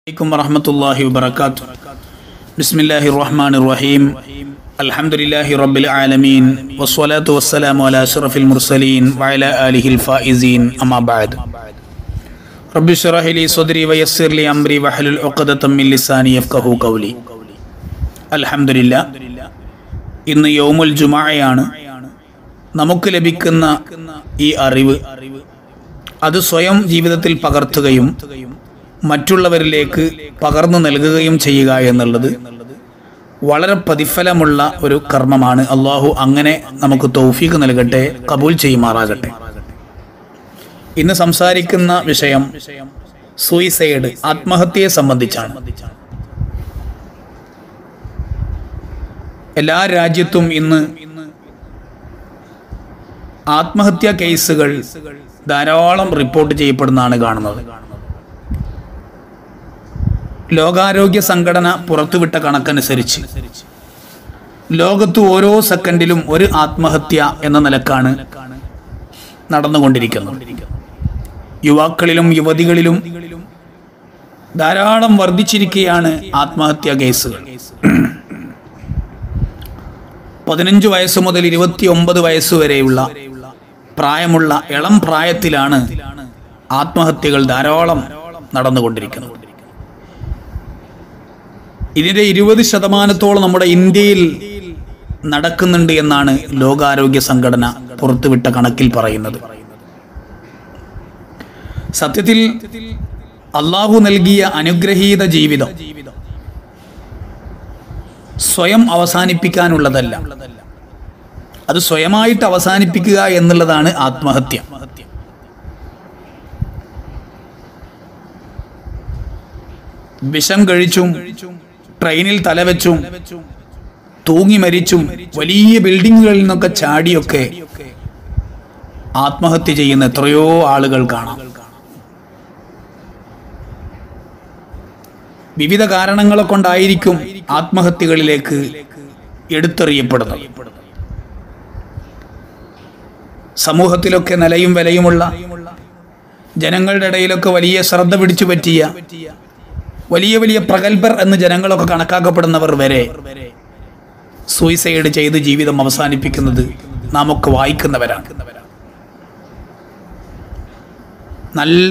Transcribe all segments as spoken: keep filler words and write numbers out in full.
عليكم ورحمة الله وبركاته. بسم الله الرحمن الرحيم. الحمد لله رب العالمين والصلاة والسلام على أشرف المرسلين وعلى آله الفائزين. أما بعد رب اشرح لي صدري ويسر لي أمري واحلل عقدة من لساني يفقهوا قولي. الحمد لله. ഇന്ന് യൗമുൽ ജുമുഅയാണ്. നമുക്ക് ലഭിക്കുന്ന ഈ അറിവ് അത് സ്വയം ജീവിതത്തിൽ പകർത്തുകയും മറ്റുള്ളവരിലേക്ക് പകർന്നു നൽകുകയും ചെയ്യുക എന്നുള്ളത് വളരെ പ്രതിഫലമുള്ള ഒരു കർമ്മമാണ്. അള്ളാഹു അങ്ങനെ നമുക്ക് തൗഫീഖ് നൽകട്ടെ, കബൂൽ ചെയ്യുമാറാകട്ടെ. ഇന്ന് സംസാരിക്കുന്ന വിഷയം സൂയിസൈഡ്, ആത്മഹത്യയെ സംബന്ധിച്ചാണ്. എല്ലാ രാജ്യത്തും ഇന്ന് ആത്മഹത്യാ കേസുകൾ ധാരാളം റിപ്പോർട്ട് ചെയ്യപ്പെടുന്നതാണ് കാണുന്നത്. ലോകാരോഗ്യ സംഘടന പുറത്തുവിട്ട കണക്കനുസരിച്ച് ലോകത്ത് ഓരോ സെക്കൻഡിലും ഒരു ആത്മഹത്യ എന്ന നിലക്കാണ് നടന്നുകൊണ്ടിരിക്കുന്നത്. യുവാക്കളിലും യുവതികളിലും ധാരാളം വർദ്ധിച്ചിരിക്കുകയാണ് ആത്മഹത്യാ കേസുകൾ. പതിനഞ്ച് വയസ്സ് മുതൽ ഇരുപത്തി ഒമ്പത് വയസ്സ് വരെയുള്ള പ്രായമുള്ള ഇളം പ്രായത്തിലാണ് ആത്മഹത്യകൾ ധാരാളം നടന്നുകൊണ്ടിരിക്കുന്നത്. ഇതിൻ്റെ ഇരുപത് ശതമാനത്തോളം നമ്മുടെ ഇന്ത്യയിൽ നടക്കുന്നുണ്ട് എന്നാണ് ലോകാരോഗ്യ സംഘടന പുറത്തുവിട്ട കണക്കിൽ പറയുന്നത്. സത്യത്തിൽ അള്ളാഹു നൽകിയ അനുഗ്രഹീത ജീവിതം സ്വയം അവസാനിപ്പിക്കാനുള്ളതല്ല, അത് സ്വയമായിട്ട് അവസാനിപ്പിക്കുക എന്നുള്ളതാണ് ആത്മഹത്യ. വിഷം കഴിച്ചും ട്രെയിനിൽ തലവെച്ചും തൂങ്ങി മരിച്ചും വലിയ ബിൽഡിങ്ങുകളിൽ നിന്നൊക്കെ ചാടിയൊക്കെ ആത്മഹത്യ ചെയ്യുന്ന എത്രയോ ആളുകൾ കാണാം. വിവിധ കാരണങ്ങളെ കൊണ്ടായിരിക്കും ആത്മഹത്യകളിലേക്ക് എടുത്തെറിയപ്പെടുന്നത്. സമൂഹത്തിലൊക്കെ നിലയും വിലയുമുള്ള ജനങ്ങളുടെ ഇടയിലൊക്കെ വലിയ ശ്രദ്ധ പിടിച്ചു പറ്റിയ വലിയ വലിയ പ്രഗത്ഭർ എന്ന് ജനങ്ങളൊക്കെ കണക്കാക്കപ്പെടുന്നവർ വരെ സൂയിസൈഡ് ചെയ്ത് ജീവിതം അവസാനിപ്പിക്കുന്നത് നാം ഒക്കെ വായിക്കുന്നവരാണ്. നല്ല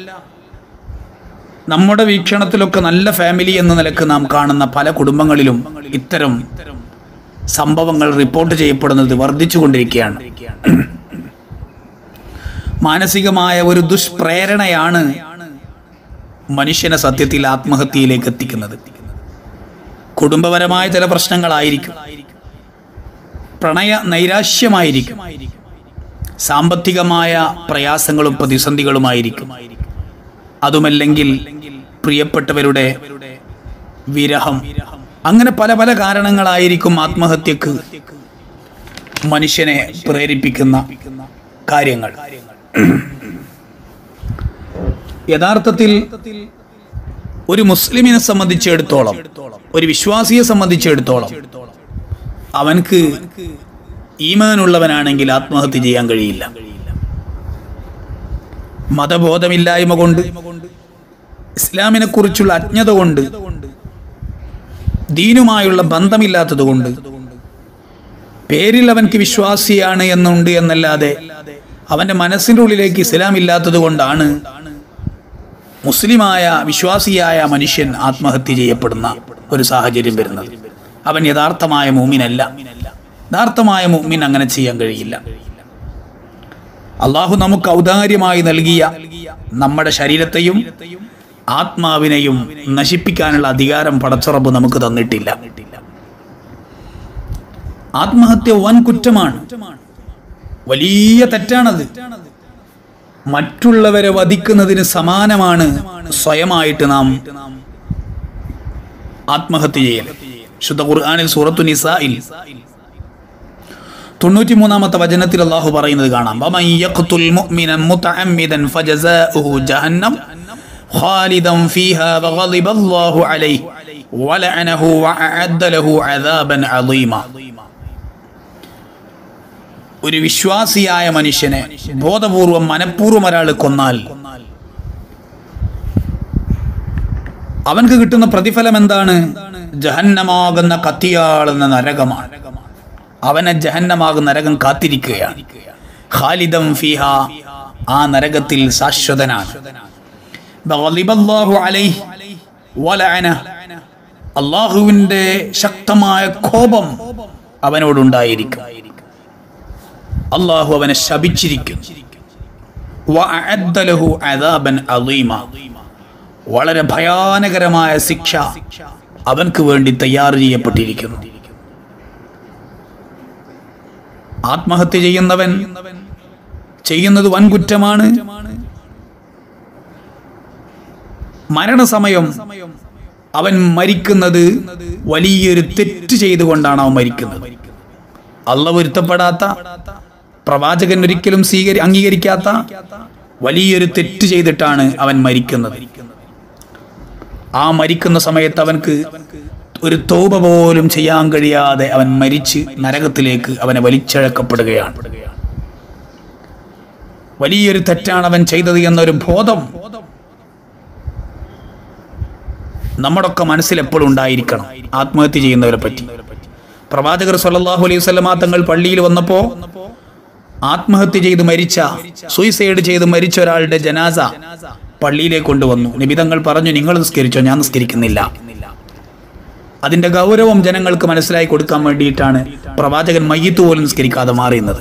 നമ്മുടെ വീക്ഷണത്തിലൊക്കെ നല്ല ഫാമിലി എന്ന നിലക്ക് നാം കാണുന്ന പല കുടുംബങ്ങളിലും ഇത്തരം സംഭവങ്ങൾ റിപ്പോർട്ട് ചെയ്യപ്പെടുന്നത് വർദ്ധിച്ചുകൊണ്ടിരിക്കുകയാണ്. മാനസികമായ ഒരു ദുഷ്പ്രേരണയാണ് മനുഷ്യനെ സത്യത്തിൽ ആത്മഹത്യയിലേക്ക് എത്തിക്കുന്നത്. കുടുംബപരമായ ചില പ്രശ്നങ്ങളായിരിക്കും, പ്രണയ നൈരാശ്യമായിരിക്കും, സാമ്പത്തികമായ പ്രയാസങ്ങളും പ്രതിസന്ധികളുമായിരിക്കും, അതുമല്ലെങ്കിൽ പ്രിയപ്പെട്ടവരുടെ വിരഹം. അങ്ങനെ പല പല കാരണങ്ങളായിരിക്കും ആത്മഹത്യക്ക് മനുഷ്യനെ പ്രേരിപ്പിക്കുന്ന കാര്യങ്ങൾ. യഥാർത്ഥത്തിൽ ഒരു മുസ്ലിമിനെ സംബന്ധിച്ചിടത്തോളം, ഒരു വിശ്വാസിയെ സംബന്ധിച്ചിടത്തോളം, അവൻക്ക് ഈമാനുള്ളവനാണെങ്കിൽ ആത്മഹത്യ ചെയ്യാൻ കഴിയില്ല. മതബോധമില്ലായ്മ കൊണ്ട്, ഇസ്ലാമിനെ കുറിച്ചുള്ള അജ്ഞത കൊണ്ട്, ദീനുമായുള്ള ബന്ധമില്ലാത്തത് കൊണ്ട്, പേരിൽ അവൻക്ക് വിശ്വാസിയാണ് എന്നുണ്ട് എന്നല്ലാതെ അവൻ്റെ മനസ്സിൻ്റെ ഉള്ളിലേക്ക് ഇസ്ലാം ഇല്ലാത്തത് കൊണ്ടാണ് മുസ്ലിമായ വിശ്വാസിയായ മനുഷ്യൻ ആത്മഹത്യ ചെയ്യപ്പെടുന്ന ഒരു സാഹചര്യം വരുന്നത്. അവൻ യഥാർത്ഥമായ മുഅ്മിനല്ല. യഥാർത്ഥമായ മുഅ്മിൻ അങ്ങനെ ചെയ്യാൻ കഴിയില്ല. അള്ളാഹു നമുക്ക് ഔദാര്യമായി നൽകിയ നമ്മുടെ ശരീരത്തെയും ആത്മാവിനെയും നശിപ്പിക്കാനുള്ള അധികാരം പടച്ച റബ്ബ് നമുക്ക് തന്നിട്ടില്ല. ആത്മഹത്യ വൻ കുറ്റമാണ്, വലിയ തെറ്റാണത്. മറ്റുള്ളവരെ വധിക്കുന്നതിന് സമാനമാണ് സ്വയമായിട്ട് നാം ആത്മഹത്യ ചെയ്യൽ. ശുദ്ധ ഖുർആനിൽ സൂറത്തു നിസാഇൽ തൊണ്ണൂറ്റി മൂന്നാമത്തെ വചനത്തിൽ അല്ലാഹു പറയുന്നത് കാണാം. വമൻ യഖ്തുൽ മുഅ്മിനൻ മുതഅമ്മിദൻ ഫജസാഉഹു ജഹന്നം ഖാലിദൻ ഫീഹാ വഗളിബല്ലാഹു അലൈഹി വലഅനഹു വഅഅദ്ദ ലഹു അദാബൻ അളീമ. ഒരു വിശ്വാസിയായ മനുഷ്യനെ ബോധപൂർവം മനഃപൂർവ്വം ഒരാൾ കൊന്നാൽ അവൻക്ക് കിട്ടുന്ന പ്രതിഫലം എന്താണ്? ജഹന്നമാകുന്ന കത്തിയാളുന്ന നരകമാണ്. അവനെ ജഹന്നമാകുന്ന നരകം കാത്തിരിക്കുകയാണ്. ഖാലിദൻ ഫീഹ, ആ നരകത്തിൽ ശാശ്വതനാണ്. ഗളിബല്ലാഹു അലൈഹി വലഅന, അല്ലാഹുവിന്റെ ശക്തമായ കോപം അവനോടുണ്ടായിരിക്കും. അല്ലാഹു അവനെ ശപിച്ചിരിക്കും. വഅഅദ്ദ ലഹു അദാബൻ അളീമ, വളരെ ഭയാനകരമായ ശിക്ഷ അവൻക്ക് വേണ്ടി തയ്യാർ ചെയ്യപ്പെട്ടിരിക്കുന്നു. ആത്മഹത്യ ചെയ്യുന്നവൻ ചെയ്യുന്നത് വൻകുറ്റമാണ്. മരണസമയം അവൻ മരിക്കുന്നത് വലിയൊരു തെറ്റ് ചെയ്തുകൊണ്ടാണ് അവൻ മരിക്കുന്നത്. അള്ളാഹു പൊരുത്തപ്പെടാത്ത, പ്രവാചകൻ ഒരിക്കലും സ്വീകരി അംഗീകരിക്കാത്ത വലിയൊരു തെറ്റ് ചെയ്തിട്ടാണ് അവൻ മരിക്കുന്നത്. ആ മരിക്കുന്ന സമയത്ത് അവൻക്ക് ഒരു തൗബ പോലും ചെയ്യാൻ കഴിയാതെ അവൻ മരിച്ച് നരകത്തിലേക്ക് അവനെ വലിച്ചഴക്കപ്പെടുകയാണ്. വലിയൊരു തെറ്റാണ് അവൻ ചെയ്തത് എന്നൊരു ബോധം നമ്മുടെയൊക്കെ മനസ്സിൽ എപ്പോഴും ഉണ്ടായിരിക്കണം. ആത്മഹത്യ ചെയ്യുന്നവരെ പറ്റി പ്രവാചകർ സ്വല്ലല്ലാഹു അലൈഹി വസല്ലമ തങ്ങൾ പള്ളിയിൽ വന്നപ്പോൾ ആത്മഹത്യ ചെയ്ത് മരിച്ച, സൂയിസൈഡ് ചെയ്ത് മരിച്ച ഒരാളുടെ ജനാസ പള്ളിയിലേക്ക് കൊണ്ടുവന്നു. നബി തങ്ങൾ പറഞ്ഞു, നിങ്ങൾ നിസ്കരിച്ചോ, ഞാൻ നിസ്കരിക്കുന്നില്ല. അതിന്റെ ഗൗരവം ജനങ്ങൾക്ക് മനസ്സിലാക്കി കൊടുക്കാൻ വേണ്ടിയിട്ടാണ് പ്രവാചകൻ മയ്യിത്ത് പോലും നിസ്കരിക്കാതെ മാറിയുന്നത്.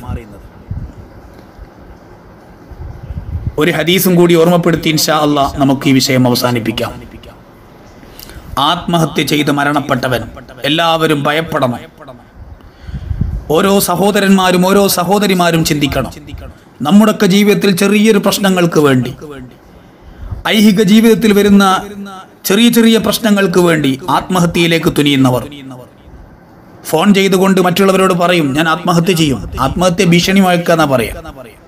ഒരു ഹദീസും കൂടി ഓർമ്മപ്പെടുത്തി ഇൻഷാ അല്ലാഹ് നമുക്ക് ഈ വിഷയം അവസാനിപ്പിക്കാം. ആത്മഹത്യ ചെയ്ത് മരണപ്പെട്ടവൻ എല്ലാവരും ഭയപ്പെടണം. ഓരോ സഹോദരന്മാരും ഓരോ സഹോദരിമാരും ചിന്തിക്കണം. നമ്മുടെയൊക്കെ ജീവിതത്തിൽ ചെറിയൊരു പ്രശ്നങ്ങൾക്ക് വേണ്ടി, ഐഹിക ജീവിതത്തിൽ വരുന്ന ചെറിയ ചെറിയ പ്രശ്നങ്ങൾക്ക് വേണ്ടി ആത്മഹത്യയിലേക്ക് തുനിയുന്നവർ ഫോൺ ചെയ്തുകൊണ്ട് മറ്റുള്ളവരോട് പറയും, ഞാൻ ആത്മഹത്യ ചെയ്യും. ആത്മഹത്യ ഭീഷണി മുഴക്കാന്നാ പറയാ.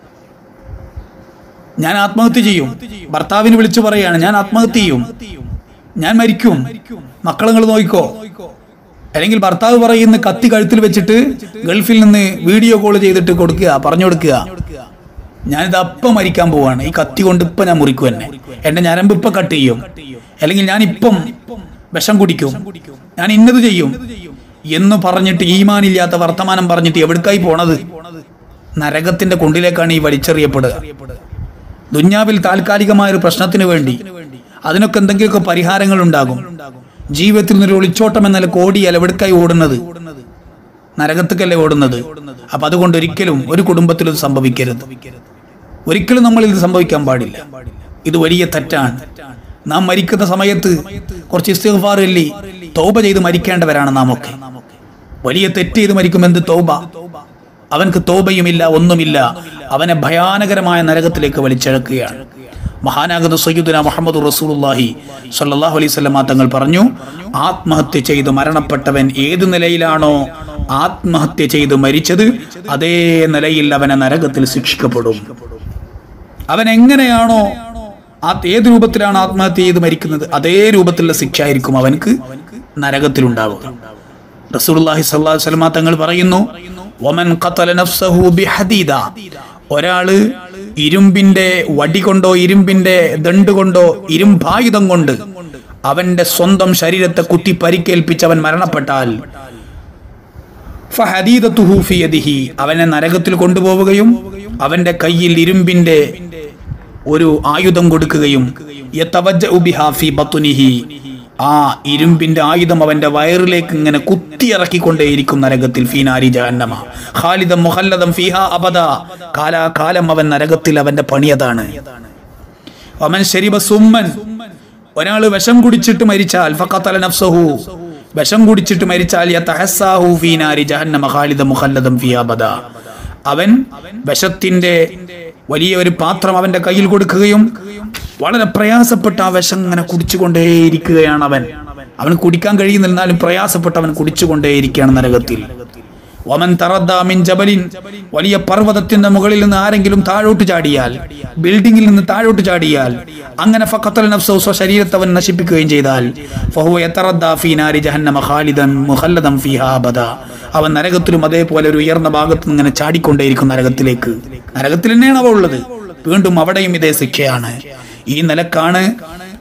ഞാൻ ആത്മഹത്യ ചെയ്യും. ഭർത്താവിന് വിളിച്ചു പറയാണ്, ഞാൻ ആത്മഹത്യ ചെയ്യും, ഞാൻ മരിക്കും, മക്കളങ്ങൾ നോക്കിക്കോ. അല്ലെങ്കിൽ ഭർത്താവ് പറയുന്ന കത്തി കഴുത്തിൽ വെച്ചിട്ട് ഗൾഫിൽ നിന്ന് വീഡിയോ കോൾ ചെയ്തിട്ട് കൊടുക്കുക, പറഞ്ഞു കൊടുക്കുക, ഞാനിത് അപ്പം മരിക്കാൻ പോവാണ്, ഈ കത്തി കൊണ്ട് ഇപ്പം ഞാൻ മുറിക്കും, എന്നെ എൻ്റെ ഞരമ്പ് ഇപ്പം കട്ട് ചെയ്യും, അല്ലെങ്കിൽ ഞാൻ ഇപ്പം വിഷം കുടിക്കും, ഞാൻ ഇന്നത് ചെയ്യും എന്ന് പറഞ്ഞിട്ട് ഈമാനില്ലാത്ത വർത്തമാനം പറഞ്ഞിട്ട് എവിടേക്കായി പോണത്? നരകത്തിന്റെ കുണ്ടിലേക്കാണ് ഈ വലിച്ചെറിയപ്പെടുക. ദുന്യാവിൽ താൽക്കാലികമായ ഒരു പ്രശ്നത്തിന് വേണ്ടി അതിനൊക്കെ എന്തെങ്കിലുമൊക്കെ പരിഹാരങ്ങൾ ഉണ്ടാകും. ജീവിതത്തിൽ നിന്നൊരു ഒളിച്ചോട്ടം എന്നാൽ ഓടിയാൽ എവിടേക്കായി ഓടുന്നത്? നരകത്തേക്കല്ലേ ഓടുന്നത്. അപ്പൊ അതുകൊണ്ട് ഒരിക്കലും ഒരു കുടുംബത്തിൽ ഇത് സംഭവിക്കരുത്. ഒരിക്കലും നമ്മൾ ഇത് സംഭവിക്കാൻ പാടില്ല. ഇത് വലിയ തെറ്റാണ്. നാം മരിക്കുന്ന സമയത്ത് കുറച്ച് ഇസ്തിഗ്ഫാർ ചൊല്ലി തൗബ ചെയ്ത് മരിക്കേണ്ടവരാണ് നാം ഒക്കെ. വലിയ തെറ്റ് ചെയ്ത് മരിക്കും. എന്ത് തൗബ? അവൻക്ക് തൗബയുമില്ല, ഒന്നുമില്ല. അവനെ ഭയാനകരമായ നരകത്തിലേക്ക് വലിച്ചഴക്കുകയാണ്. മഹാനാകുന്ന സയ്യിദുനാ മുഹമ്മദ് റസൂലുള്ളാഹി സ്വല്ലല്ലാഹു അലൈഹി വസല്ലം തങ്ങൾ പറഞ്ഞു, ആത്മഹത്യ ചെയ്ത് മരണപ്പെട്ടവൻ ഏത് നിലയിലാണോ ആത്മഹത്യ ചെയ്ത് മരിച്ചത്, അതേ നിലയിൽ അവനെ നരകത്തിൽ ശിക്ഷിക്കപ്പെടും. അവൻ എങ്ങനെയാണോ, ഏത് രൂപത്തിലാണ് ആത്മഹത്യ ചെയ്ത് മരിക്കുന്നത്, അതേ രൂപത്തിലുള്ള ശിക്ഷ ആയിരിക്കും അവൻക്ക് നരകത്തിലുണ്ടാവുക. റസൂലുള്ളാഹി സ്വല്ലല്ലാഹു അലൈഹി വസല്ലം തങ്ങൾ പറയുന്നു, വമൻ ഖതല നഫ്സഹു ബിഹദീദ, ഒരാള് ഇരുമ്പിന്റെ വടി കൊണ്ടോ ഇരുമ്പിന്റെ ദണ്ട് കൊണ്ടോ ഇരുമ്പായുധം കൊണ്ട് അവന്റെ സ്വന്തം ശരീരത്തെ കുത്തി പരിക്കേൽപ്പിച്ചവൻ മരണപ്പെട്ടാൽ ഫഹദീദതുഹു ഫി യദിഹി, അവനെ നരകത്തിൽ കൊണ്ടുപോവുകയും അവന്റെ കയ്യിൽ ഇരുമ്പിന്റെ ഒരു ആയുധം കൊടുക്കുകയും യതവജ്ജഉ ബിഹാ ഫി ബത്നിഹി, ആ ഇരുമ്പിന്റെ ആയുധം അവന്റെ വയറിലേക്ക് ഇങ്ങനെ കുത്തിയിറക്കിക്കൊണ്ടേയിരിക്കും നരകത്തിൽ. ഫീനാരി ജഹന്നമ ഖാലിദൻ മുഖല്ലദൻ ഫീഹാ അബദ, കാലാകാലം അവൻ നരകത്തിൽ, അവന്റെ പണിയതാണ്. വമൻ ശരിബ സുമ്മൻ, ഒരാൾ വിഷം കുടിച്ചിട്ട് മരിച്ചാൽ ഫഖതല നഫ്സഹു, വിഷം കുടിച്ചിട്ട് മരിച്ചാൽ യതഹസ്സാഹു ഫീനാരി ജഹന്നമ ഖാലിദൻ മുഖല്ലദൻ ഫീഹാ അബദ, അവൻ വിഷത്തിന്റെ വലിയ ഒരു പാത്രം അവന്റെ കയ്യിൽ കൊടുക്കുകയും വളരെ പ്രയാസപ്പെട്ട ആ വിഷം ഇങ്ങനെ കുടിച്ചുകൊണ്ടേയിരിക്കുകയാണ്. അവൻ അവന് കുടിക്കാൻ കഴിയുന്നിരുന്നാലും പ്രയാസപ്പെട്ട് അവൻ കുടിച്ചുകൊണ്ടേയിരിക്കുകയാണ് നരകത്തിൽ. വമൻ തറദ്ദാ മിൻ ജബലിൻ, വലിയ പർവ്വതത്തിന്റെ മുകളിൽ നിന്ന് ആരെങ്കിലും താഴോട്ട് ചാടിയാൽ, ബിൽഡിംഗിൽ നിന്ന് താഴോട്ട് ചാടിയാൽ, അങ്ങനെ ഫഖതല നഫ്സഹു, സ്വശരീരത്തെ അവൻ നശിപ്പിക്കുകയും ചെയ്താൽ ഫഹുവ യതറദ്ദാ ഫീ നാരി ജഹന്നമ ഖാലിദൻ മുഖല്ലദൻ ഫീഹാ അബദ, അവൻ നരകത്തിലും അതേപോലെ ഒരു ഉയർന്ന ഭാഗത്ത് നിന്ന് ഇങ്ങനെ ചാടിക്കൊണ്ടേയിരിക്കും നരകത്തിലേക്ക്. നരകത്തിൽ തന്നെയാണ് അവ ഉള്ളത്. വീണ്ടും അവിടെയും ഇതേ ശിക്ഷയാണ്. ഈ നിലക്കാണ്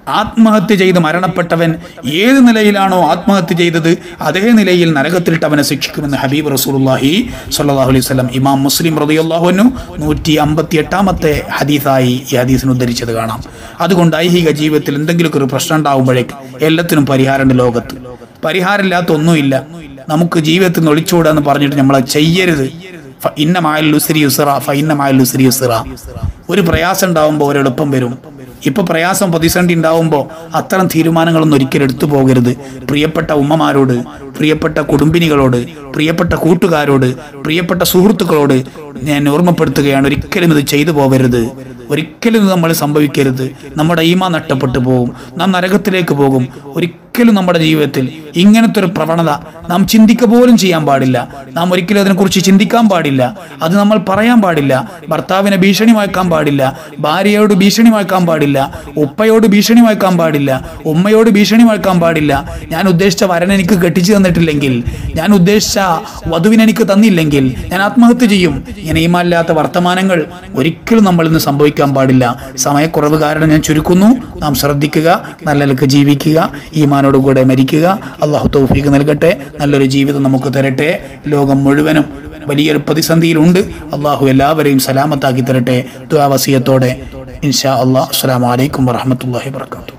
ആത്മഹത്യ ചെയ്ത് മരണപ്പെട്ടവൻ ഏത് നിലയിലാണോ ആത്മഹത്യ ചെയ്തത് അതേ നിലയിൽ നരകത്തിലിട്ട് അവനെ ശിക്ഷിക്കുമെന്ന് ഹബീബ് റസൂലുള്ളാഹി സ്വല്ലല്ലാഹു അലൈഹി വസല്ലം ഇമാം മുസ്ലിം റളിയല്ലാഹു അൻഹു നൂറ്റി അമ്പത്തി എട്ടാമത്തെ ഹദീസായി ഈ ഹദീസിന് ഉദ്ധരിച്ചത് കാണാം. അതുകൊണ്ട് ഐഹിക ജീവിതത്തിൽ എന്തെങ്കിലുമൊക്കെ ഒരു പ്രശ്നം ഉണ്ടാകുമ്പോഴേക്ക് എല്ലാത്തിനും പരിഹാരമുണ്ട്. ലോകത്ത് പരിഹാരമില്ലാത്ത ഒന്നുമില്ല. നമുക്ക് ജീവിതത്തിൽ നിന്ന് ഒളിച്ചോടാന്ന് പറഞ്ഞിട്ട് നമ്മളെ ചെയ്യരുത്. ഇന്ന മഅൽ ഉസ്രി യുസ്റ ഫഇന്ന മഅൽ ഉസ്രി യുസ്റ. ഒരു പ്രയാസം ഉണ്ടാവുമ്പോൾ ഒരു എളുപ്പം വരും. ഇപ്പൊ പ്രയാസം പ്രതിസന്ധി ഉണ്ടാവുമ്പോൾ അത്തരം തീരുമാനങ്ങളൊന്നും ഒരിക്കലും എടുത്തു പോകരുത്. പ്രിയപ്പെട്ട ഉമ്മമാരോട്, പ്രിയപ്പെട്ട കുടുംബിനികളോട്, പ്രിയപ്പെട്ട കൂട്ടുകാരോട്, പ്രിയപ്പെട്ട സുഹൃത്തുക്കളോട് ഞാൻ ഓർമ്മപ്പെടുത്തുകയാണ്, ഒരിക്കലും ഇത് ചെയ്തു പോകരുത്. ഒരിക്കലും ഇത് നമ്മൾ സംഭവിക്കരുത്. നമ്മുടെ ഈമാൻ നഷ്ടപ്പെട്ടു പോകും, നാം നരകത്തിലേക്ക് പോകും. ഒരിക്കലും നമ്മുടെ ജീവിതത്തിൽ ഇങ്ങനത്തെ ഒരു പ്രവണത നാം ചിന്തിക്ക പോലും ചെയ്യാൻ പാടില്ല. നാം ഒരിക്കലും അതിനെക്കുറിച്ച് ചിന്തിക്കാൻ പാടില്ല. അത് നമ്മൾ പറയാൻ പാടില്ല. ഭർത്താവിനെ ഭീഷണി വയ്ക്കാൻ പാടില്ല, ഭാര്യയോട് ഭീഷണി വയ്ക്കാൻ പാടില്ല, ഉപ്പയോട് ഭീഷണി വയ്ക്കാൻ പാടില്ല, ഉമ്മയോട് ഭീഷണി വയ്ക്കാൻ പാടില്ല. ഞാൻ ഉദ്ദേശിച്ച വരൻ എനിക്ക് കെട്ടിച്ചു തന്നിട്ടില്ലെങ്കിൽ, ഞാൻ ഉദ്ദേശിച്ച വധുവിനെ എനിക്ക് തന്നില്ലെങ്കിൽ ഞാൻ ആത്മഹത്യ ചെയ്യും. ഇങ്ങനെ ഈമാനില്ലാത്ത വർത്തമാനങ്ങൾ ഒരിക്കലും നമ്മളിൽ നിന്ന് സംഭവിക്കാൻ പാടില്ല. സമയക്കുറവ് കാരണം ഞാൻ ചുരുക്കുന്നു. നാം ശ്രദ്ധിക്കുക, നല്ല നിലക്ക് ജീവിക്കുക, ഈമാനോട് കൂടെ മരിക്കുക. അള്ളാഹു തൗഫീഖ് നൽകട്ടെ, നല്ലൊരു ജീവിതം നമുക്ക് തരട്ടെ. ലോകം മുഴുവനും വലിയൊരു പ്രതിസന്ധിയിലുണ്ട്. അള്ളാഹു എല്ലാവരെയും സലാമത്താക്കി തരട്ടെ. ദുആ വസിയത്തോടെ ഇൻഷാ അല്ലാഹ്. അസ്സലാമു അലൈക്കും വറഹ്മത്തുള്ളാഹി വബറകാതുഹു.